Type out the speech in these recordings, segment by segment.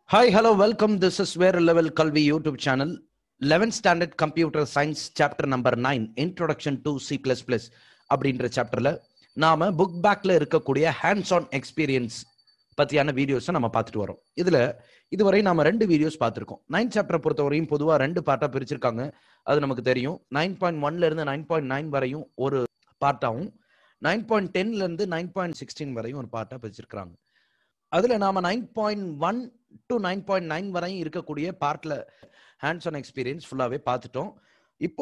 Hi, hello, welcome. This is Where Level Kalvi YouTube channel. 11th Standard Computer Science Chapter number 9, Introduction to C++. அப்படின்ற சாப்டர்ல நாம book பேக்ல இருக்கக்கூடிய hands on experience பத்தியான வீடியோஸை நம்ம பார்த்துட்டு வரோம். இதுவரை நாம 2 வீடியோஸ் பார்த்துருக்கோம். 9th சாப்டரை பொறுத்தவரையும் பொதுவாக 2 பார்ட்டா பிரிச்சிருக்காங்க. அது நமக்கு தெரியும். 9.1ல இருந்து 9.9 வரையும் ஒரு பார்ட்டாகவும் 9.10ல இருந்து 9.16 வரையும் ஒரு பார்ட்டா பிரிச்சிருக்காங்க. அதுல நாம 9.1 to 9.9 வரையும் இருக்கக்கூடிய பார்ட்ல ஹேண்ட்ஸ் ஆன் எக்ஸ்பீரியன்ஸ் ஃபுல்லாவே பார்த்துட்டோம். இப்போ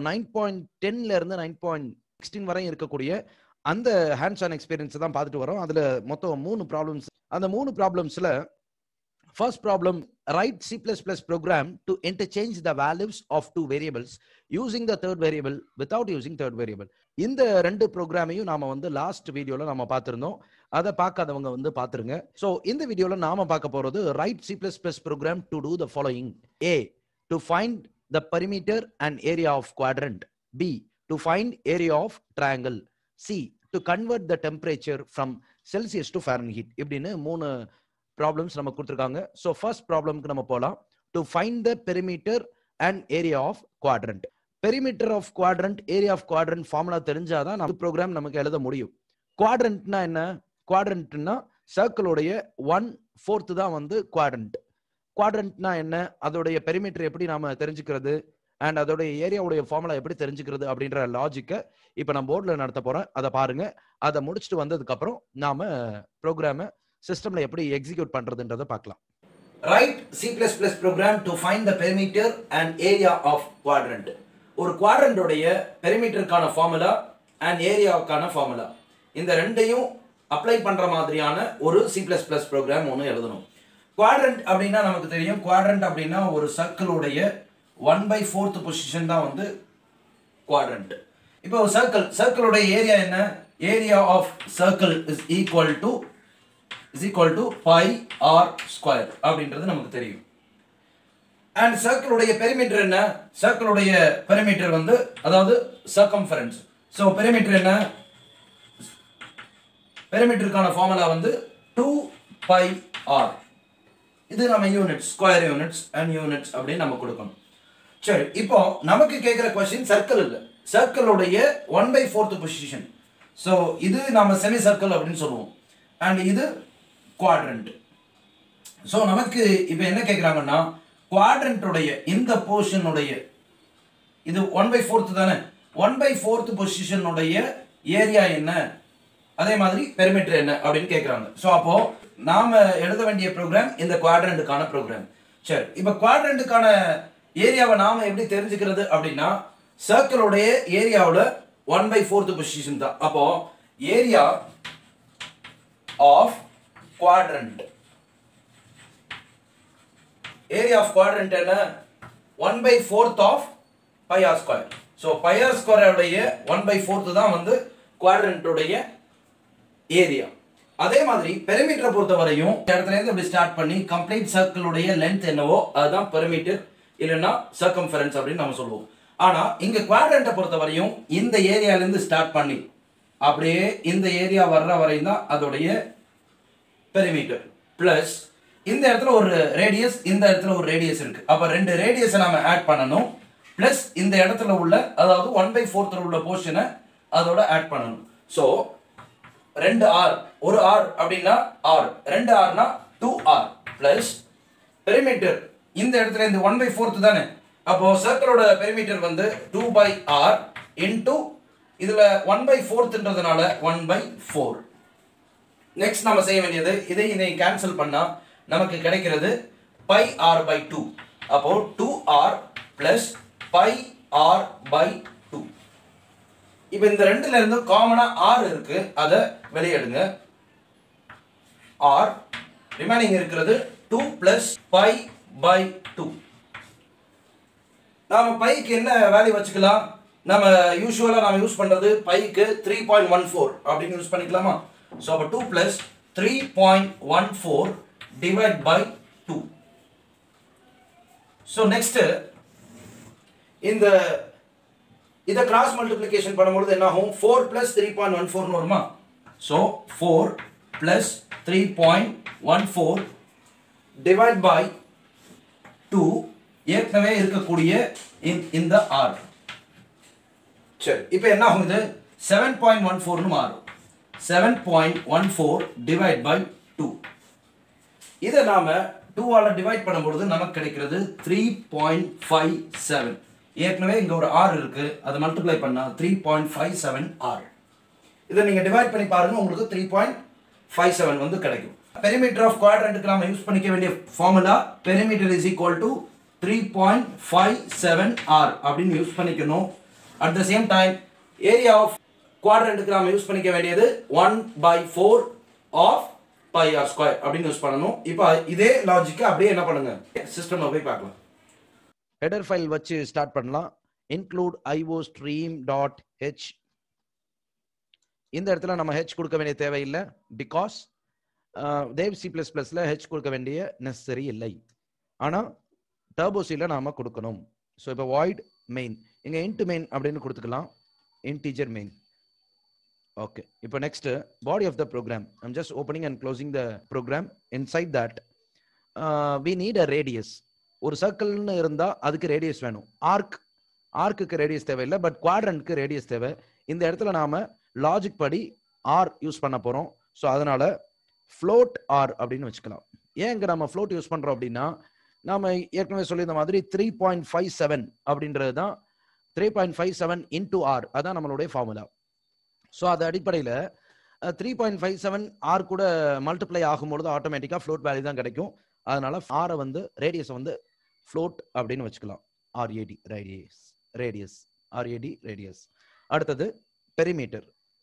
9.10ல இருந்து 9.16 வரையும் இருக்கக்கூடிய அந்த ஹேண்ட்ஸ் ஆன் எக்ஸ்பீரியன்ஸ் தான் பார்த்துட்டு வரோம். அதுல மொத்தம் 3 ப்ராப்ளம்ஸ். அந்த 3 ப்ராப்ளம்ஸ்ல first problem, write C++ program to interchange the values of 2 variables using the third variable without using third variable. இந்த 2 ப்ரோக்ராமையும் நாம லாஸ்ட் வீடியோல நாம பார்த்திருந்தோம். அதை பார்க்காதவங்க பார்த்துருங்க. ஸோ இந்த வீடியோல நாம பார்க்க போறது write C++ program to do the following: A, to find the perimeter and area of quadrant; B, to find area of triangle; C, to convert the temperature from Celsius to Fahrenheit. இப்படின்னு 3 problems நம்ம கொடுத்துருக்காங்க. So first ப்ராப்ளம்க்கு நம்ம போகலாம். To find the perimeter and area of quadrant. Perimeter of quadrant, area of quadrant formula தெரிஞ்சாதான் நம்ம program நமக்கு எழுத முடியும். குவாட்ரண்ட்னா என்ன? குவாட்ரண்ட்னா சர்க்கிளோடைய 1/4 தான் குவாட்ரண்ட். குவாட்ரண்ட்னா என்ன? அதோடைய பெரிமீட்டர் எப்படி நாம தெரிஞ்சுக்கிறது அண்ட் அதோடைய ஏரியாவுடைய ஃபார்முலா எப்படி தெரிஞ்சுக்கிறது அப்படின்ற லாஜிக்கை இப்போ நான் போர்டில் நடத்த போறேன். அதை பாருங்க. அதை முடிச்சுட்டு வந்ததுக்கு அப்புறம் நாம ப்ரோக்ராமை சிஸ்டம்ல எப்படி எக்ஸிக்யூட் பண்றதுன்றதை பார்க்கலாம். Write C++ program to find the perimeter and area of quadrant. ஒரு குவாட்ரண்டோடைய பெரிமீட்டருக்கான ஃபார்முலா அண்ட் ஏரியாவுக்கான ஃபார்முலா, இந்த ரெண்டையும் அப்ளை பண்ற மாதிரியான ஒரு C++ ப்ரோக்ராம் ஒன்று எழுதணும். குவாட்ரண்ட் அப்படின்னா நமக்கு தெரியும். குவாட்ரண்ட் அப்படின்னா ஒரு சர்க்கிளுடைய 1/4 பொசிஷன் தான் குவாட்ரண்ட். இப்போ ஒரு சர்க்கிளுடைய ஏரியா என்ன? Area of circle is equal to pi r square அப்படின்றது நமக்கு தெரியும். அண்ட் சர்க்கிளுடைய பெரிமீட்டர் என்ன? சர்க்கிளுடைய பெரிமீட்டர் அதாவது சர்க்கம்ஃபரன்ஸ். ஸோ பெரிமீட்டர் என்ன? பெரிமீட்டருக்கான ஃபார்முலா 2 pi r. இது நம்ம units, square units and units அப்படின்னு நம்ம கொடுக்கணும். சரி, இப்போ நமக்கு கேட்குற கொஸ்டின் சர்க்கிள் இல்லை, சர்க்கிளுடைய 1/4 பொசிஷன். ஸோ இது நம்ம செமி சர்க்கிள் அப்படின்னு சொல்லுவோம். அண்ட் இது குவாட்ரண்ட். ஸோ நமக்கு இப்போ என்ன கேட்குறாங்கன்னா, குவாட்ரண்ட்டுடைய இந்த போர்ஷனுடைய இது 1/4 தானே, 1/4 பொசிஷனுடைய ஏரியா என்ன, அதே மாதிரி பெரிமீட்டர் என்ன அப்படின்னு கேட்குறாங்க. ஸோ அப்போ நாம எழுத வேண்டிய ப்ரோக்ராம் இந்த குவாட்ரண்ட்டுக்கான ப்ரோக்ராம். சரி, இப்போ குவாட்ரண்ட்டுக்கான ஏரியாவை நாம எப்படி தெரிஞ்சுக்கிறது அப்படின்னா, சர்க்கிளோடைய ஏரியாவோட 1/4 பொசிஷன் தான். அப்போ area of quadrant, area of quadrant என்ன? 1/4 of pi r square. so pi r square உடைய 1/4 தான் quadrant உடைய ஏரியா. அதே மாதிரி பெரிமீட்டரை பொறுத்த வரையும் இந்த இடத்துல இருந்து இப்படி ஸ்டார்ட் பண்ணி கம்ப்ளீட் சர்க்கிள் உடைய லென்த் என்னவோ அதுதான் பெரிமீட்டர், இல்லைன்னா சர்க்கம்ஃபரன்ஸ் அப்படின்னு நம்ம சொல்லுவோம். ஆனா இங்க குவாட்ரண்ட்டை பொறுத்த வரையும் இந்த ஏரியால இருந்து ஸ்டார்ட் பண்ணி அப்படியே இந்த ஏரியா வர்ற வரையும் தான் அதோடைய பெரிமீட்டர். பிளஸ் இந்த இடத்துல ஒரு ரேடியஸ், இந்த இடத்துல ஒரு ரேடியஸ் இருக்கு. அப்ப 2 ரேடியஸை நாம ஆட் பண்ணணும். பிளஸ் இந்த இடத்துல உள்ள, அதாவது 1/4 உள்ள போர்ஷனை அதோட ஆட் பண்ணணும். ஸோ 2 r, ஒரு r அப்படின்னா r, 2 rனா 2r பிளஸ் பெரிமீட்டர் இந்த இடத்துல இந்த 1/4 தானே. அப்போ சர்க்கிளோட பெரிமீட்டர் 2/r இன்டூ இதுல 1/4ன்றதுனால 1/4. நெக்ஸ்ட் நம்ம செய்ய வேண்டியது, இதை கேன்சல் பண்ணா நமக்கு கிடைக்கிறது pi r/2. அப்போ 2r பிளஸ் pi r/2. இப்போ இந்த ரெண்டுல இருந்து காமனா r இருக்கு, அதை வெளியெடுங்க. r ரிமைனிங் இருக்கிறது 2 பிளஸ் pi/2. நாம பைக்கு என்ன வேல்யூ வச்சுக்கலாம்? நம்ம யூசுவலா நாம யூஸ் பண்றது பைக்கு 3.14 அப்படின்னு யூஸ் பண்ணிக்கலாமா? So 2 plus 3.14 divided by 2. So next இந்த cross multiplication பண்ணும்போது என்ன ஆகும்? 4 plus 3.14 வருமா? So 4 plus 3.14 டிவைட் பை 2 ஏற்கனவே இருக்கக்கூடிய இந்த r. சரி, இப்போ என்ன ஆகுது? 7.14 னு மாறும். 7.14 டிவைட் பை 2. இதை நாம 2 ஆல டிவைட் பண்ணும்போது நமக்கு கிடைக்கிறது 3.57. ஏற்கனவே இங்க ஒரு r இருக்கு, அதை மல்டிப்ளை பண்ணா 3.57 r. இதை நீங்க டிவைட் பண்ணி பாருங்க, உங்களுக்கு 3.57 வந்து கிடைக்கும். பெரிமீட்டர் ஆஃப் குவாட்ரண்ட்க்கு நாம யூஸ் பண்ணிக்க வேண்டிய formula perimeter is equal to 3.57 r அப்படின்னு யூஸ் பண்ணிக்கணும். At the same time area of குவாட்ரண்ட்க்கு நாம யூஸ் பண்ணிக்க வேண்டியது 1/4 ஆஃப் pi r ஸ்கொயர் அப்படின்னு யூஸ் பண்ணணும். இப்போ இதே லாஜிக் அப்படியே என்ன பண்ணுங்க, சிஸ்டம்ல போய் பார்க்கலாம். ஹெடர் ஃபைல் வச்சு ஸ்டார்ட் பண்ணலாம். include iostream.h. இந்த இடத்துல நம்ம h கொடுக்க வேண்டிய தேவையில்லை, பிகாஸ் தேவ் C++ல h கொடுக்க வேண்டிய நெசசரி இல்லை. ஆனா டர்போ சில நாம கொடுக்கணும். ஸோ இப்போ void main, இங்க int main அப்படின்னு கொடுத்துக்கலாம், integer main. Okay, இப்போ next body of the program. I'm just opening and closing the program. Inside that we need a radius. ஒரு சர்க்கிள்னு இருந்தா அதுக்கு ரேடியஸ் வேணும். ஆர்க்குக்கு ரேடியஸ் தேவையில்லை, பட் குவாட்ரண்ட்க்கு ரேடியஸ் தேவை. இந்த இடத்துல நாம லாஜிக் படி ஆர் யூஸ் பண்ண போறோம். ஸோ அதனால ஃப்ளோட் ஆர் அப்படின்னு வச்சுக்கலாம். ஏன் இங்க நம்ம ஃப்ளோட் யூஸ் பண்றோம் அப்படின்னா, நாம ஏற்கனவே சொல்லியிருந்த மாதிரி 3.57 அப்படின்றது தான் 3.57 இன்டூ ஆர், அதான் நம்மளுடைய ஃபார்முலா. ஸோ அது அடிப்படையில் 3.57 ஆர் கூட மல்டிப்ளை ஆகும்பொழுது ஆட்டோமேட்டிக்காக ஃப்ளோட் வேல்யூ தான் கிடைக்கும். அதனால ஆரை வந்து ரேடியஸ் வந்து ஃப்ளோட் அப்படின்னு வச்சுக்கலாம். RAD radius RAD radius. அடுத்தது பெரிமீட்டர்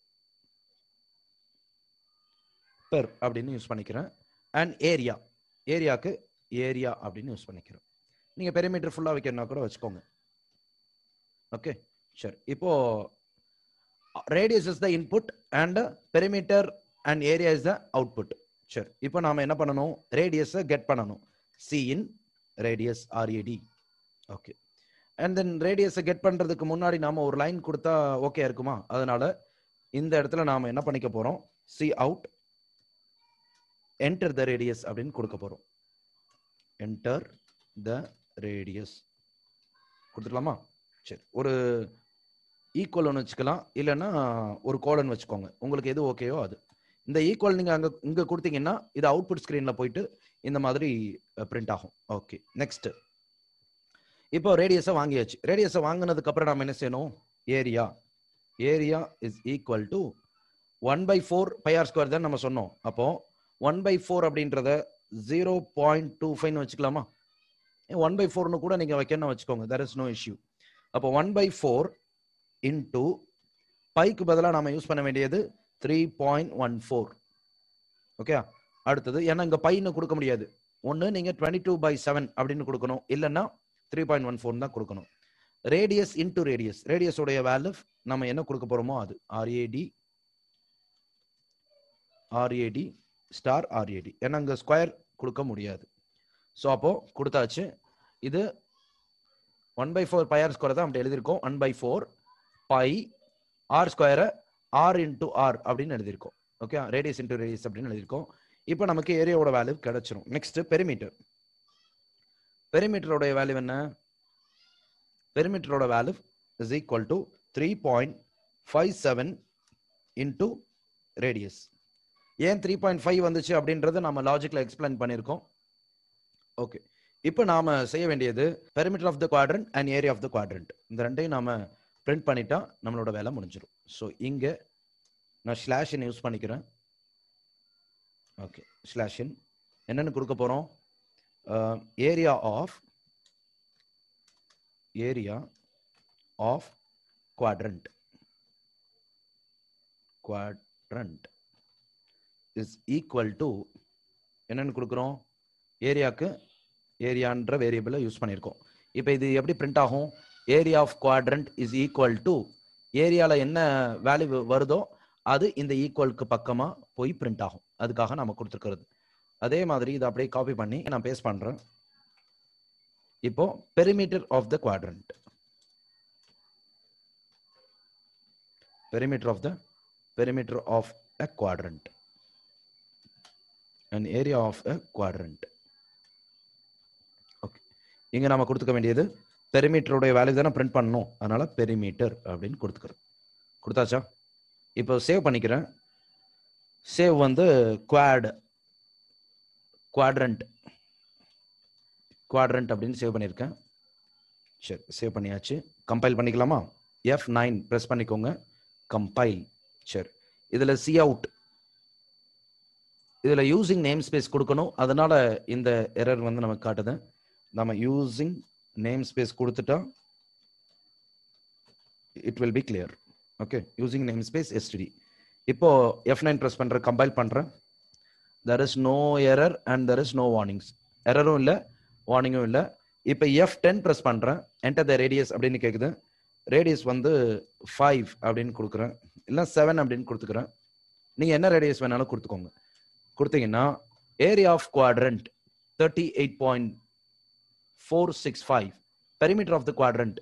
பெர் அப்படின்னு யூஸ் பண்ணிக்கிறேன். அண்ட் ஏரியாக்கு ஏரியா அப்படின்னு யூஸ் பண்ணிக்கிறேன். நீங்க பெரிமீட்டர் ஃபுல்லா வைக்கணும்னா கூட வச்சுக்கோங்க. ஓகே, சரி. இப்போ radius is the input and perimeter and area is the output. சரி, இப்போ நாம என்ன பண்ணணும், ரேடியஸை கெட் பண்ணணும். C in radius RAD. Okay, and then ரேடியஸை கெட் பண்றதுக்கு முன்னாடி நாம ஒரு லைன் கொடுத்தா ஓகே இருக்குமா? அதனால இந்த இடத்துல நாம என்ன பண்ணிக்க போறோம், C out enter the radius அப்படின்னு கொடுக்க போறோம். enter the radius கொடுத்துக்கலாமா? சரி, ஒரு ஈக்குவல் வச்சுக்கலாம், இல்லைன்னா ஒரு கோலன் வச்சுக்கோங்க, உங்களுக்கு எது ஓகேயோ அது. இந்த ஈக்குவல் நீங்க இங்க கொடுத்தீங்கன்னா இது அவுட்புட் ஸ்கிரீன்ல போயிட்டு இந்த மாதிரி பிரிண்ட் ஆகும். Okay, next. இப்போ ரேடியஸை வாங்கியாச்சு. ரேடியஸை வாங்கினதுக்கு அப்புறம் நாம என்ன செய்யணும், area is equal to 1/4 pi r square தான் நம்ம சொன்னோம். அப்போ 1/4 அப்படின்றத 0.25 வச்சுக்கலாமா? 1/4 கூட நீங்க வைக்கணும் வச்சுக்கோங்க, there is no issue. அப்போ 1/4 இன்டூ பைக்கு பதிலாக நாம யூஸ் பண்ண வேண்டியது 3.14. ஓகே, அடுத்தது ஏன்னா இங்க பைன்னு கொடுக்க முடியாது, ஒன்னு நீங்க 22/7 அப்படின்னு கொடுக்கணும், இல்லைன்னா 3.14 தான் கொடுக்கணும். ரேடியஸ் இன்டூ ரேடியஸ் உடைய வேல்யூ நம்ம என்ன கொடுக்க போறோமோ அது RAD ஸ்டார் RAD, ஏன்னா இங்க ஸ்கொயர் கொடுக்க முடியாது. ஸோ அப்போ கொடுத்தாச்சு. இது 1/4 pi r ஸ்கொயர் தான் அப்படி எழுதியிருக்கோம். 1/4 pi r ஸ்கொயரை r இன்டூ ஆர் அப்படின்னு எழுதியிருக்கோம். ஓகே, ரேடியஸ் இன்டூ ரேடியஸ் அப்படின்னு எழுதியிருக்கோம். இப்போ நமக்கு ஏரியாவோட வேல்யூ கிடைச்சிரும். நெக்ஸ்ட் பெரிமீட்டரோட வேல்யூ என்ன? பெரிமீட்டரோட value is equal to 3.57 into radius. ஏன் 3.5 வந்துச்சு அப்படின்றத நம்ம லாஜிக்ல எக்ஸ்பிளைன் பண்ணியிருக்கோம். ஓகே, இப்போ நாம செய்ய வேண்டியது perimeter of the quadrant and area of the quadrant, இந்த ரெண்டையும் நாம பிரிண்ட் பண்ணிட்டா நம்மளோட வேலை முடிஞ்சிடும். ஸோ இங்க நான் ஸ்லாஷ் இன் யூஸ் பண்ணிக்கிறேன். ஓகே, ஸ்லாஷ் இன் என்னன்னு கொடுக்க போறோம், area of quadrant is equal to என்னன்னு கொடுக்குறோம், ஏரியான்ற வேரியபிளை யூஸ் பண்ணியிருக்கோம். இப்போ இது எப்படி பிரிண்ட் ஆகும், area of quadrant is equal to ஏரியால என்ன வேல்யூ வருதோ அது இந்த ஈக்குவலுக்கு பக்கமா போய் பிரிண்ட் ஆகும். அதுக்காக நம்ம கொடுத்துருக்கிறது. அதே மாதிரி இதை அப்படியே காப்பி பண்ணி நான் பேஸ்ட் பண்றேன். இப்போ perimeter of the quadrant, perimeter of a quadrant and area of a quadrant. இங்க நாம கொடுத்துக்க வேண்டியது பெரிமீட்டருடைய வேல்யூ தானே பிரிண்ட் பண்ணணும், அதனால பெரிமீட்டர் அப்படின்னு கொடுத்துக்கிறோம். கொடுத்தாச்சா? இப்போ சேவ் பண்ணிக்கிறேன். சேவ் வந்து குவாட்ரண்ட் அப்படின்னு சேவ் பண்ணியிருக்கேன். சரி, சேவ் பண்ணியாச்சு. கம்பைல் பண்ணிக்கலாமா? F9 ப்ரெஸ் பண்ணிக்கோங்க, கம்பைல். சரி, இதுல சி அவுட், இதுல யூசிங் நேம் ஸ்பேஸ் கொடுக்கணும், அதனால இந்த எரர் வந்து நமக்கு காட்டுது. நம்ம யூசிங் நேம் ஸ்பேஸ் கொடுத்துட்டா it will be clear. Okay, using namespace std. இப்போ F9 ப்ரெஸ் பண்ற, கம்பைல் பண்றேன். there is no error and there is no warnings. எரரும் இல்ல, வார்னிங்கும் இல்ல. இப்போ F10 ப்ரெஸ் பண்றேன், என்டர் த ரேடியஸ் அப்படின்னு கேக்குது. ரேடியஸ் வந்து 5 அப்படின்னு கொடுக்குறேன், இல்ல 7 அப்படின்னு கொடுத்துக்கிறேன். நீங்க என்ன ரேடியஸ் வேணாலும் கொடுத்துக்கோங்க. கொடுத்தீங்கன்னா area of quadrant 38.465, perimeter of the quadrant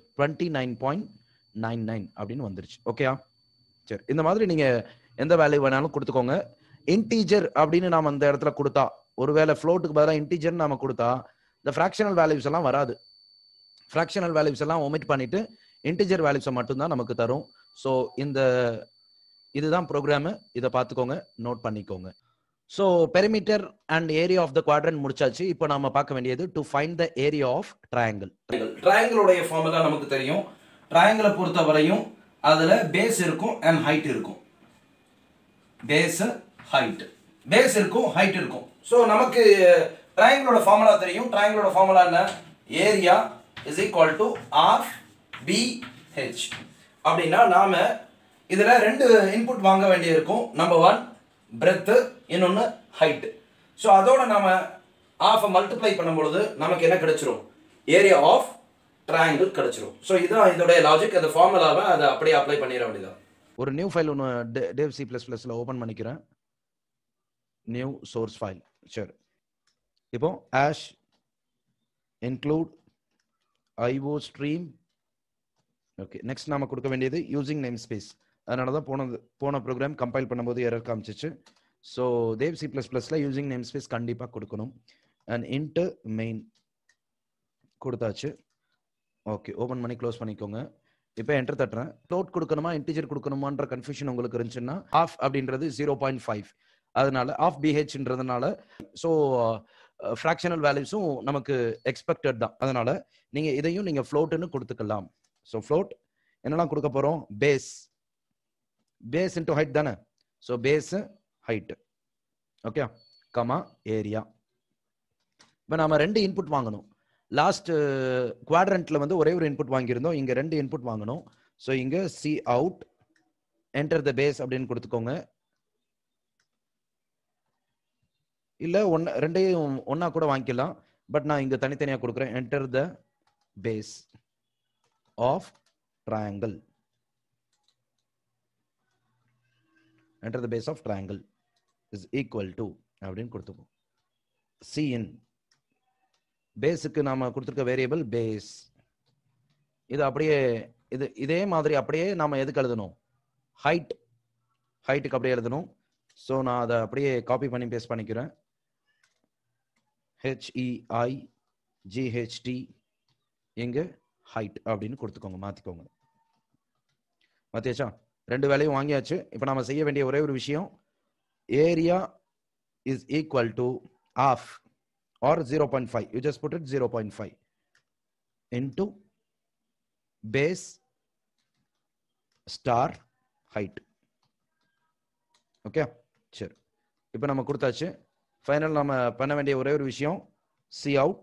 29.99 அப்படின்னு வந்துருச்சு. ஓகேயா? சரி, இந்த மாதிரி நீங்க எந்த வேல்யூ வேணாலும் கொடுத்துக்கோங்க. இன்டீஜர் அப்படின்னு நாம அந்த இடத்துல கொடுத்தா, ஒருவேளை ஃப்ளோட்டுக்கு பதிலாக இன்டீஜர் நாம கொடுத்தா இந்த ஃபிராக்ஷனல் வேல்யூஸ் எல்லாம் வராது. ஃபிராக்ஷனல் வேல்யூஸ் எல்லாம் ஒமிட் பண்ணிட்டு இன்டீஜர் வேல்யூஸை மட்டும்தான் நமக்கு தரும். ஸோ இதுதான் ப்ரோக்ராமு, இதை பார்த்துக்கோங்க, நோட் பண்ணிக்கோங்க. So perimeter and area of the quadrant முடிச்சாச்சு. இப்போ நாம பார்க்க வேண்டியது to find the area of triangle. ட்ரையாங்கிளுடைய ஃபார்முலா நமக்கு தெரியும். ட்ரையாங்கிளை பொறுத்த வரையும் அதுல பேஸ் இருக்கும் அண்ட் ஹைட் இருக்கும். பேஸ் இருக்கும், ஹைட் இருக்கும். ஸோ நமக்கு ட்ரையாங்கிளோட ஃபார்முலா தெரியும். ட்ரையாங்கிளோட ஃபார்முலா என்ன? Area is equal to half BH. அப்படின்னா நாம இதுல ரெண்டு இன்புட் வாங்க வேண்டிய இருக்கும். நம்பர் 1 பிரெத், இன்னொன்னு ஹைட். ஸோ அதோட நாம ஆஃப் மல்டிப்ளை பண்ணும்பொழுது நமக்கு என்ன கிடைச்சிரும்? ஏரியா ஆஃப் ட்ரையாங்கிள் கிடைச்சிரும். ஸோ இதுதான் இதோடைய லாஜிக். அந்த ஃபார்முலாவை அதை அப்படியே அப்ளை பண்ணிட வேண்டியதான். ஒரு நியூ ஃபைல் ஒன்று டேவ் C++ ஓபன் பண்ணிக்கிறேன். New source file. சரி, இப்போ hash include IO stream. Okay, next நாம கொடுக்க வேண்டியது யூசிங் நேம் ஸ்பேஸ். அதனால தான் போன ப்ரோக்ராம் கம்பைல் பண்ணும்போது எரர் காமிச்சிச்சு. So Dev C++ using namespace கண்டிப்பாக கொடுக்கணும். அண்ட் இன்ட் மெயின் கொடுத்தாச்சு. ஓகே, ஓபன் பண்ணி க்ளோஸ் பண்ணிக்கோங்க. இப்போ என்டர் தட்டுறேன். ஃப்ளோட் கொடுக்கணுமா இன்டிஜர் கொடுக்கணுமான்ற கன்ஃபியூஷன் உங்களுக்கு இருந்துச்சுன்னா ஆஃப் அப்படின்றது 0.5, அதனால ஆஃப் BHன்றதுனால ஸோ ஃப்ராக்ஷனல் வேல்யூஸும் நமக்கு எக்ஸ்பெக்டட் தான். அதனால நீங்க இதையும் நீங்க ஃப்ளோட்னு கொடுத்துக்கலாம். ஸோ ஃப்ளோட் என்னெல்லாம் கொடுக்க போறோம்? பேஸ் இன்டு ஹைட் தானே. So base height. Okay, comma area. இப்போ நாம ரெண்டு இன்புட் வாங்கணும். லாஸ்ட் குவாட்ரண்ட்ல வந்து ஒரே ஒரு இன்புட் வாங்கியிருந்தோம், இங்க ரெண்டு இன்புட் வாங்கணும். ஸோ இங்க C out enter the base அப்படின்னு கொடுத்துக்கோங்க. இல்ல ரெண்டையும் ஒன்னா கூட வாங்கிக்கலாம், பட் நான் இங்க தனித்தனியா கொடுக்குறேன். Enter the base of triangle. Enter the base of triangle is equal to அப்படின்னு கொடுத்துக்கோம். சி இன் பேஸுக்கு நாம கொடுத்துருக்க வேரியபிள் பேஸ். இது அப்படியே இதே மாதிரி அப்படியே நாம எதுக்கு எழுதணும்? ஹைட்டுக்கு அப்படியே எழுதணும். ஸோ நான் அதை அப்படியே காப்பி பண்ணி பேஸ்ட் பண்ணிக்கிறேன். HEIGHT எங்க ஹைட் அப்படின்னு கொடுத்துக்கோங்க, மாத்திக்கோங்க. மாத்தியாச்சா? ரெண்டு வேலையும் வாங்கியாச்சு. இப்போ நாம செய்ய வேண்டிய ஒரே ஒரு விஷயம், area is equal to half or 0.5. You just put it 0.5 into base star height. Okay, சரி. இப்போ நம்ம கொடுத்தாச்சு. ஃபைனல் நாம பண்ண வேண்டிய ஒரே ஒரு விஷயம், cout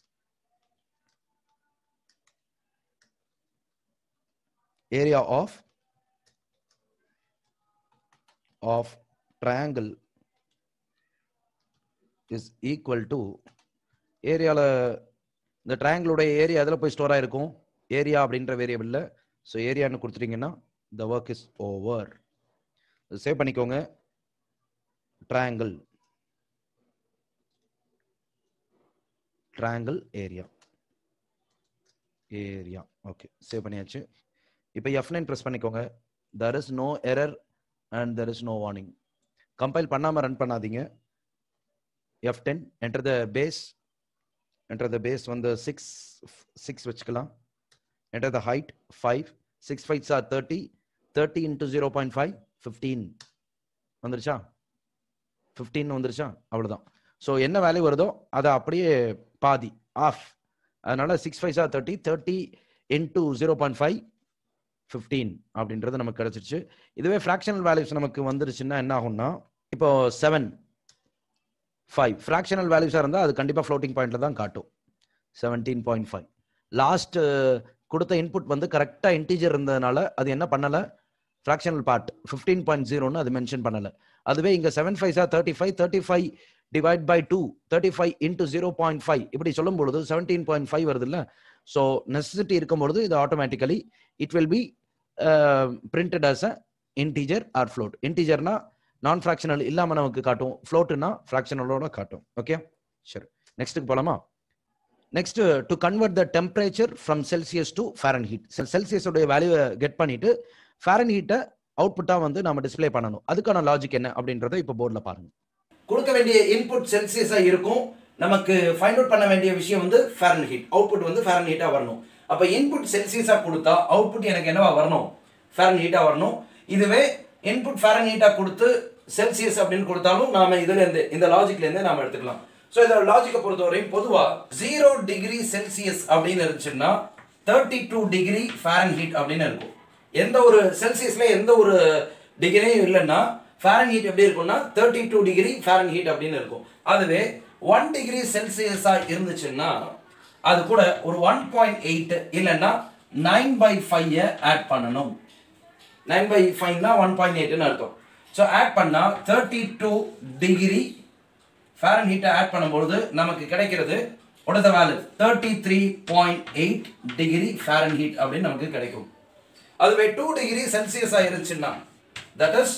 area of triangle is equal to ஏரியால இந்த ட்ரையாங்கிளோட ஏரியா அதில் போய் ஸ்டோர் ஆயிருக்கும், ஏரியா அப்படின்ற வேரியபிள்ல. ஸோ ஏரியான்னு கொடுத்துட்டீங்கன்னா the work is over. Save பண்ணிக்கோங்க. Triangle area. ஓகே, சேவ் பண்ணியாச்சு. இப்போ F9 ப்ரெஸ் பண்ணிக்கோங்க. there is no error and there is no warning. Compile பண்ணாம ரன் பண்ணாதீங்க. F10 enter the base enter the base வந்து 6 வச்சுக்கலாம். enter the height 5, 6 5s are 30, 30 into 0.5 15 வந்துருச்சா? 15 வந்துருச்சா? அவ்வளவுதான். ஸோ என்ன வேல்யூ வருதோ அதை அப்படியே பாதி ஆஃப். அதனால 6 5s are 30, 30 into 0.5 15 அப்படின்றது நமக்கு கிடைச்சிருச்சு. இதுவே ஃபிராக்ஷனல் வேல்யூஸ் நமக்கு வந்துருச்சுன்னா என்ன ஆகும்னா, இப்போ 7 5 ஃபிராக்ஷனல் வேல்யூஸா இருந்தா அது கண்டிப்பா ஃப்ளோட்டிங் பாயிண்ட்ல தான் காட்டும். 17.5 லாஸ்ட் கொடுத்த இன்புட் வந்து கரெக்டா இன்டிஜர் இருந்ததுனால அது என்ன பண்ணல, ஃபிராக்ஷனல் பார்ட் 15.0ன்னு அது மென்ஷன் பண்ணல. அதுவே இங்க 7 5s are 35, 35 divide by 2, 35 into 0.5 இப்படி சொல்லும் பொழுது 17.5 வருது இல்ல. ஸோ நெசசிட்டி இருக்கும் பொழுது இது automatically it will be printed as a integer or float. இன்டிஜர்னா நான் ஃபிராக்ஷனல் இல்லாம நமக்கு காட்டும், ஃப்ளோட்னா ஃபிராக்ஷனலோட காட்டும். ஓகே, சரி, நெக்ஸ்ட்டுக்கு போலாமா? Next, to convert the temperature from Celsius to Fahrenheit. செல்சியஸோட வேல்யூவை கெட் பண்ணிட்டு ஃபாரன்ஹீட்டை அவுட்புட்டா வந்து நம்ம டிஸ்பிளே பண்ணணும். அதுக்கான லாஜிக் என்ன அப்படின்றத இப்போ போர்ட்ல பாருங்க. கொடுக்க வேண்டிய இன்புட் செல்சியஸா இருக்கும், நமக்கு ஃபைண்ட் அவுட் பண்ண வேண்டிய விஷயம் வந்து ஃபாரன்ஹீட், அவுட்புட் வந்து ஃபாரன்ஹீட்டா வரணும். அப்ப இன்புட் செல்சியஸா கொடுத்தா அவுட்புட் எனக்கு என்னவா வரணும், ஃபாரன்ஹீட்டா வரணும். இதுவே இன்புட் ஃபாரன்ஹீட்டா கொடுத்து செல்சியஸ் அப்படின்னு கொடுத்தாலும் நாம இதுல இருந்து இந்த லாஜிக்ல இருந்து நாம எடுத்துக்கலாம். ஸோ இதோட லாஜிக்கை பொறுத்தவரையும் பொதுவா 0 டிகிரி செல்சியஸ் அப்படின்னு இருந்துச்சுன்னா 32 டிகிரி ஃபாரன்ஹீட் அப்படின்னு இருக்கும். எந்த ஒரு செல்சியஸ்ல எந்த ஒரு டிகிரியும் இல்லைன்னா ஃபாரன்ஹீட் எப்படி இருக்கும்னா 32 டிகிரி ஃபாரன்ஹீட் அப்படின்னு இருக்கும். அதுவே 1 டிகிரி செல்சியஸா இருந்துச்சுன்னா அது கூட ஒரு 1.8 இல்லைன்னா 9/5 ஆட் பண்ணணும். 9/5னா 1.8ன்னு அர்த்தம். ஸோ ஆட் பண்ணா 32 டிகிரி ஃபாரன்ஹீட்டை ஆட் பண்ணும்பொழுது நமக்கு கிடைக்கிறது what is the value 33.8 degree Fahrenheit அப்படின்னு நமக்கு கிடைக்கும். அதுவே 2 டிகிரி செல்சியஸா இருந்துச்சுன்னா that is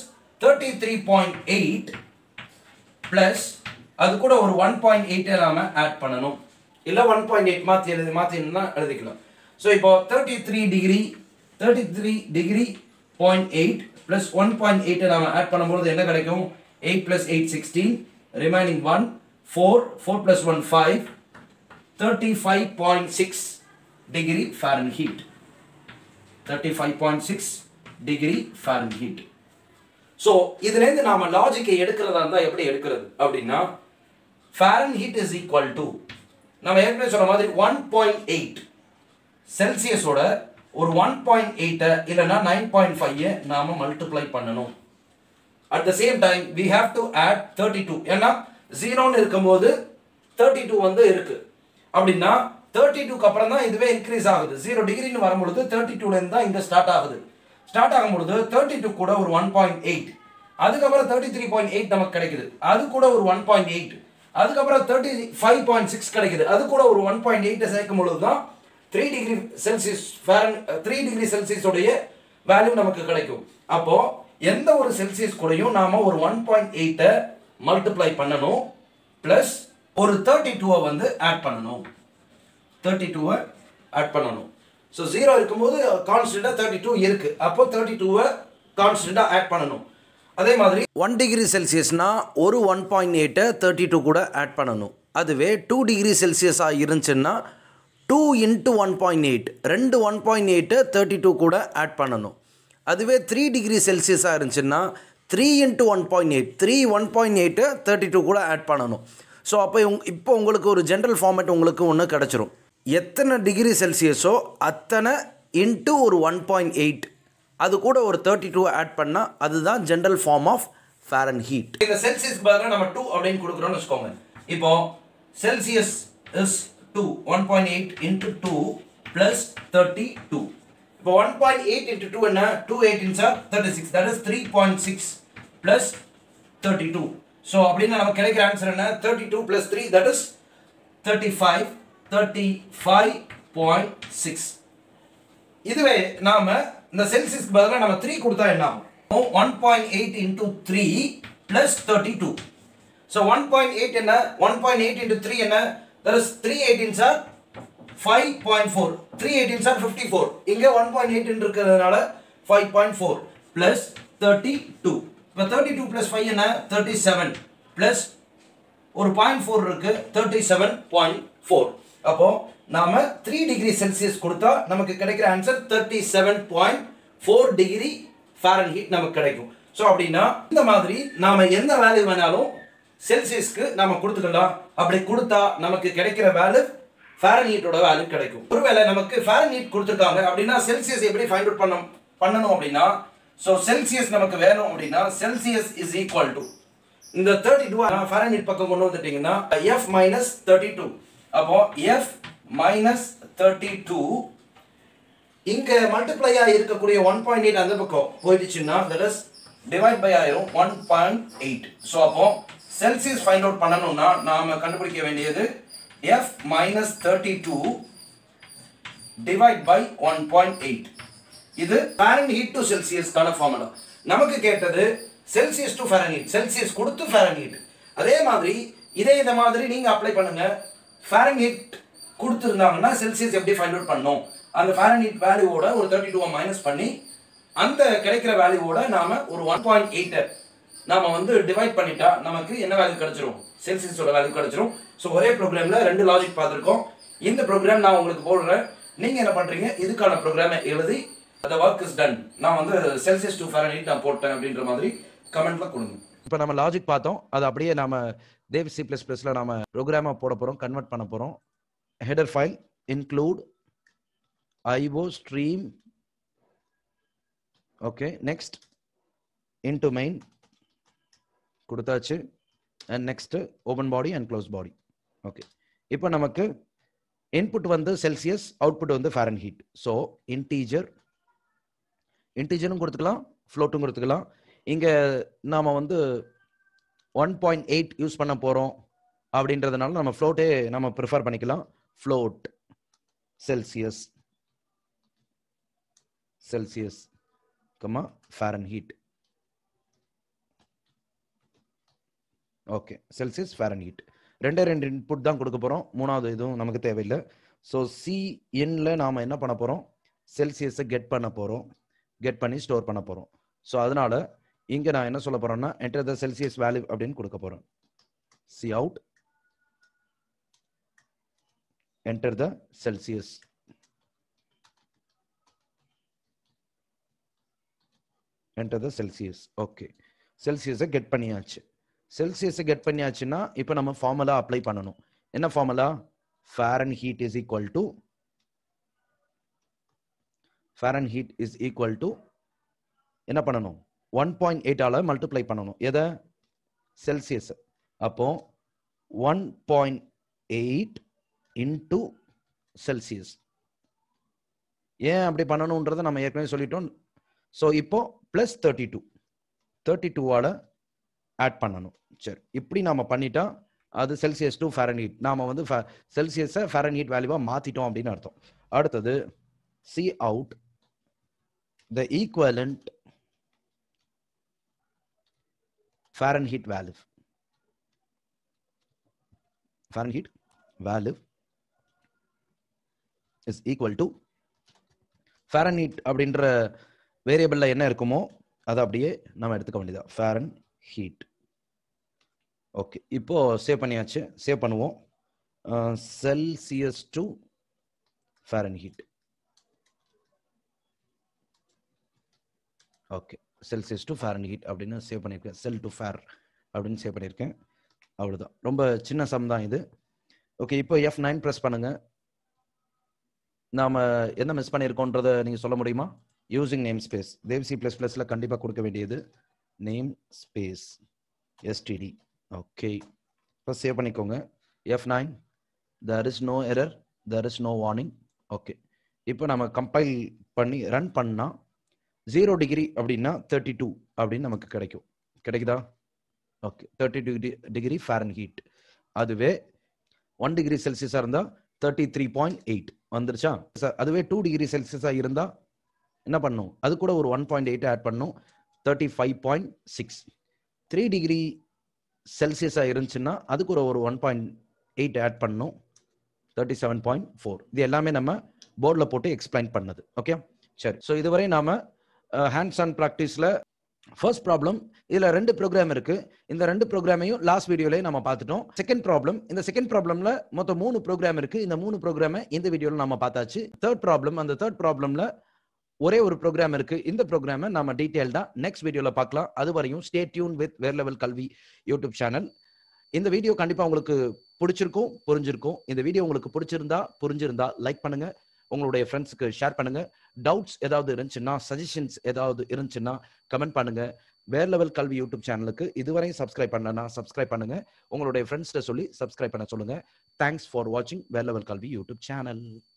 33.8 பிளஸ் அது கூட ஒரு 1.8 நாம ஆட் பண்ணணும். இல்ல 1.8 மாத்தினா எழுதிக்கலாம். ஸோ இப்போ 33 டிகிரி 0.8 பிளஸ் 1.8 நாம ஆட் பண்ணும்போது என்ன கிடைக்கும்? 8 plus 8 16, remaining 1 4 plus 1 5, 35.6 degree Fahrenheit. 35.6 degree Fahrenheit. So இதுல இருந்து நாம லாஜிக்கை எடுக்கிறதா இருந்தா எப்படி எடுக்கிறது அப்படின்னா, Fahrenheit is equal to நம்ம ஏற்கனவே சொன்ன மாதிரி 1.8 செல்சியஸோட ஒரு 1.8 இல்லனா 9.5 நாம மல்டிப்ளை பண்ணணும். At the same time we have to add 32. ஏன்னா 0 ன்னு இருக்கும்போது 32 வந்து இருக்கு. அப்படின்னா 32 க்கு அப்புறம் தான் இதுவே இன்க்ரீஸ் ஆகுது. 0 டிகிரின்னு வரும்போது 32 ல இருந்து தான் இங்க ஸ்டார்ட் ஆகுது. ஸ்டார்ட் ஆகும்போது 32 கூட ஒரு 1.8, அதுக்கப்புறம் 33.8 நமக்கு கிடைக்குது, அது கூட ஒரு 1.8, அதுக்கப்புறம் 35.6 கிடைக்குது, அது கூட ஒரு 1.8 சேர்க்கும் பொழுது தான் 3 டிகிரி செல்சியஸ் உடைய வேல்யூ நமக்கு கிடைக்கும். அப்போ எந்த ஒரு செல்சியஸ் கூடயும் நாம ஒரு 1.8 மல்டிப்ளை பண்ணணும் பிளஸ் ஒரு 32 வந்து ஆட் பண்ணணும். 32 ஆட் பண்ணணும். ஸோ 0 இருக்கும்போது கான்ஸ்டன்டா 32 இருக்கு, அப்போ 32 கான்ஸ்டன்டா ஆட் பண்ணணும். அதே மாதிரி 1 டிகிரி செல்சியஸ்னா ஒரு 1.8 32 கூட ஆட் பண்ணணும். அதுவே 2 டிகிரி செல்சியஸாக இருந்துச்சுன்னா 2 into 1.8 ரெண்டு 1.8 32 கூட ஆட் பண்ணணும். அதுவே 3 டிகிரி செல்சியஸாக இருந்துச்சுன்னா 3 into 1.8 3 1.8 32 கூட ஆட் பண்ணணும். ஸோ அப்போ இப்போ உங்களுக்கு ஒரு ஜென்ரல் ஃபார்மேட் உங்களுக்கு ஒன்று கிடச்சிரும். எத்தனை டிகிரி செல்சியஸோ அத்தனை இன்ட்டு ஒரு 1.8 அது கூட ஒரு 32 ஆட் பண்ணால் அதுதான் ஜென்ரல் ஃபார்ம் ஆஃப் ஃபாரன்ஹீட். இந்த செல்சியஸ் பதிலாக நம்ம 2 அப்படின்னு கொடுக்குறோம்னு வச்சுக்கோங்க. இப்போ செல்சியஸ் இஸ் 2 1.8 into 2 plus 32. இப்போ 1.8 into 2 என்ன? 2 18s are 36, that is 3.6 plus 32. So அப்படின்னா நமக்கு கிடைக்கிற ஆன்சர் என்ன? 32 plus 3, that is 35.6. இதுவே நாம இந்த செல்சியஸ் பதிலாக நம்ம 3 கொடுத்தா என்ன ஆகும்? 1.8 into 3 plus 32. So 1.8 என்ன? 1.8 into 3 என்ன? That is 3 18s are 5.4. 3 18s are 54. இங்க 1.8 இருக்கிறதுனால 5.4 plus 32. இப்போ 32 plus 5 என்ன? 37 plus ஒரு 0.4 இருக்கு 37.4. 4. அப்போ நாம 3 டிகிரி செல்சியஸ் கொடுத்தா நமக்கு கிடைக்கிற ஆன்சர் 37.4 டிகிரி ஃபாரன்ஹீட் நமக்கு கிடைக்கும். ஸோ அப்படின்னா இந்த மாதிரி நாம எந்த வேல்யூ வேணாலும் செல்சியஸ்க்கு நாம கொடுத்துக்கலாம். அப்படி கொடுத்தா நமக்கு கிடைக்கிற வேல்யூ ஃபாரன்ஹீட்டோட வேல்யூ கிடைக்கும். ஒருவேளை நமக்கு ஃபாரன்ஹீட் கொடுத்துருக்காங்க அப்படின்னா செல்சியஸ் எப்படி ஃபைண்ட் அவுட் பண்ணணும் அப்படின்னா, ஸோ செல்சியஸ் நமக்கு வேணும் அப்படின்னா செல்சியஸ் இஸ் ஈக்குவல் டு இந்த 32 ஃபாரன்ஹீட் பக்கம் கொண்டு வந்துட்டீங்கன்னா F minus 32. அப்போ F minus 32 இங்க மல்டிப்ளை இருக்கக்கூடிய 1.8 அந்த பக்கம் போயிடுச்சுன்னா that is divide by ஆயிரும் 1.8. ஸோ அப்போ செல்சியஸ் ஃபைண்ட் அவுட் பண்ணணும்னா நாம கண்டுபிடிக்க வேண்டியது F minus 32 divide by 1.8. இது ஃபாரன்ஹீட் டு செல்சியஸ்க்கான ஃபார்முலா. நமக்கு கேட்டது செல்சியஸ் டு ஃபாரன்ஹீட், செல்சியஸ் கொடுத்து ஃபாரன்ஹீட். அதே மாதிரி இந்த மாதிரி நீங்க அப்ளை பண்ணுங்க. ஃபாரன்ஹீட் கொடுத்துருந்தாங்கன்னா செல்சியஸ் எப்படி ஃபைண்ட் அவுட் பண்ணணும், அந்த ஃபாரன்ஹீட் வேல்யூவோட ஒரு 32 மைனஸ் பண்ணி அந்த கிடைக்கிற வேல்யூவோட நாம ஒரு 1.8 நாம வந்து டிவைட் பண்ணிட்டா நமக்கு என்ன வேல்யூ கிடைச்சிரும், செல்சியஸோட வேல்யூ கிடைச்சிரும். ஸோ ஒரே ப்ரோக்ராம்ல 2 லாஜிக் பார்த்துருக்கோம். இந்த ப்ரோக்ராம் நான் உங்களுக்கு போடுறேன். நீங்க என்ன பண்றீங்க, இதுக்கான ப்ரோக்ராமை எழுதி the work is done, நான் வந்து செல்சியஸ் டு ஃபாரன்ஹீட் நான் போட்டேன் அப்படின்ற மாதிரி கமெண்ட்ல கொடுங்க. இப்போ நம்ம லாஜிக் பார்த்தோம், அது அப்படியே நாம தேவ் C++ல நாம ப்ரோக்ராமா போட போறோம், கன்வெர்ட் பண்ண போறோம். Header file include IO stream. Okay, next into main கொடுத்தாச்சு. And next open body and close body. Okay, இப்போ நமக்கு இன்புட் வந்து செல்சியஸ், அவுட்புட் வந்து ஃபாரன்ஹீட். ஸோ இன்டீஜரும் கொடுத்துக்கலாம், ஃப்ளோட்டும் கொடுத்துக்கலாம். இங்க நாம வந்து 1.8 யூஸ் பண்ண போறோம் அப்படின்றதுனால நம்ம ஃப்ளோட்டே நம்ம ப்ரிஃபர் பண்ணிக்கலாம். Float Celsius Fahrenheit. Okay, Celsius Fahrenheit ரெண்டு இன்புட் தான் கொடுக்க போறோம். மூணாவது எதுவும் நமக்கு தேவையில்லை. ஸோ CNல நாம என்ன பண்ண போறோம், செல்சியஸை கெட் பண்ணி ஸ்டோர் பண்ண போறோம். ஸோ அதனால இங்க நான் என்ன சொல்ல போறேன்னா என்டர் த செல்சியஸ் வேல்யூ அப்படின்னு கொடுக்க போறேன். Cout enter the Celsius. Okay, செல்சியஸை கெட் பண்ணியாச்சு. செல்சியஸை இப்போ நம்ம ஃபார்முலா அப்ளை பண்ணணும். என்ன formula, Fahrenheit is equal to என்ன பண்ணணும், 1.8 ஆல மல்டிப்ளை பண்ணணும். எதை, செல்சியஸ். அப்போ 1.8 இன்டு செல்சியஸ். ஏன் அப்படி பண்ணணும்ன்றதை நம்ம ஏற்கனவே சொல்லிட்டோம். ஸோ இப்போ பிளஸ் 32 ஆல ஆட் பண்ணணும். சரி, இப்படி நாம பண்ணிட்டா அது செல்சியஸ் டு ஃபாரன்ஹீட். நாம வந்து செல்சியஸை ஃபாரன்ஹீட் வேல்யூவா மாத்திட்டோம் அப்படின்னு அர்த்தம். அடுத்தது Cout the equivalent Fahrenheit value is equal to Fahrenheit அப்படின்ற வேரியபிள்ல என்ன இருக்குமோ அதை அப்படியே நம்ம எடுத்துக்க வேண்டியதா, Fahrenheit. ஓகே, இப்போ சேவ் பண்ணியாச்சு. சேவ் பண்ணுவோம். Celsius to Fahrenheit. Okay, Celsius to Fahrenheit அப்படின்னு சேவ் பண்ணியிருக்கேன். செல் டு ஃபேர் அப்படின்னு சேவ் பண்ணியிருக்கேன். அவ்வளோதான், ரொம்ப சின்ன சம் தான் இது. ஓகே, இப்போ F9 ப்ரெஸ் பண்ணுங்க. நாம என்ன மிஸ் பண்ணியிருக்கோன்றதை நீங்க சொல்ல முடியுமா? Using namespace. தேவ் C++ல கண்டிப்பாக கொடுக்க வேண்டியது நேம் ஸ்பேஸ் STD. ஓகே, இப்போ சேவ் பண்ணிக்கோங்க. F9, there is no error, there is no warning. Okay, இப்போ நம்ம கம்பைல் பண்ணி ரன் பண்ணா 0 டிகிரி அப்படின்னா 32 அப்படின்னு நமக்கு கிடைக்குதா? Okay, 32 degree Fahrenheit. அதுவே 1 டிகிரி செல்சியஸா இருந்தா 33.8 வந்துருச்சா? அதுவே 2 டிகிரி செல்சியஸா இருந்தா என்ன பண்ணும், அது கூட ஒரு 1.8 ஆட் பண்ணும், 35.6. 3 டிகிரி செல்சியஸா இருந்துச்சுன்னா அதுக்கு ஒரு 1.8 ஆட் பண்ணும், 37.4. இது எல்லாமே நம்ம போர்டில் போட்டு எக்ஸ்பிளைன் பண்ணது. ஓகே, சரி. ஸோ இதுவரை நாம ஹேண்ட்ஸ் ஆன் ப்ராக்டிஸ்ல ஃபர்ஸ்ட் ப்ராப்ளம், இதுல 2 ப்ரோக்ராம் இருக்கு. இந்த 2 ப்ரோக்ராமையும் லாஸ்ட் வீடியோலயே நம்ம பார்த்துட்டோம். செகண்ட் ப்ராப்ளம், இந்த செகண்ட் ப்ராப்ளம்ல மொத்தம் 3 ப்ரோக்ராம் இருக்கு. இந்த 3 ப்ரோக்ராமை இந்த வீடியோல நம்ம பார்த்தாச்சு. தேர்ட் ப்ராப்ளம், அந்த தேர்ட் ப்ராப்ளம்ல ஒரே ஒரு ப்ரோக்ராம் இருக்கு. இந்த ப்ரோக்ராமை நம்ம டீடைல்டா நெக்ஸ்ட் வீடியோல பார்க்கலாம். அது வரையும் stay tune with Vera Level Kalvi YouTube channel. இந்த வீடியோ கண்டிப்பா உங்களுக்கு பிடிச்சிருக்கும், புரிஞ்சிருக்கும். இந்த வீடியோ உங்களுக்கு பிடிச்சிருந்தா, புரிஞ்சிருந்தா லைக் பண்ணுங்க, உங்களுடைய ஃப்ரெண்ட்ஸ்க்கு ஷேர் பண்ணுங்க. டவுட்ஸ் ஏதாவது இருந்துச்சுன்னா, சஜஷன்ஸ் ஏதாவது இருந்துச்சுன்னா கமெண்ட் பண்ணுங்க. வேற லெவல் கல்வி யூடியூப் சேனலுக்கு இதுவரையும் சப்ஸ்கிரைப் பண்ணலன்னா சப்ஸ்கிரைப் பண்ணுங்க. உங்களுடைய ஃப்ரெண்ட்ஸ்ட சொல்லி சப்ஸ்கிரைப் பண்ண சொல்லுங்க. தேங்க்ஸ் ஃபார் வாட்சிங் வேற லெவல் கல்வி யூடியூப் சேனல்.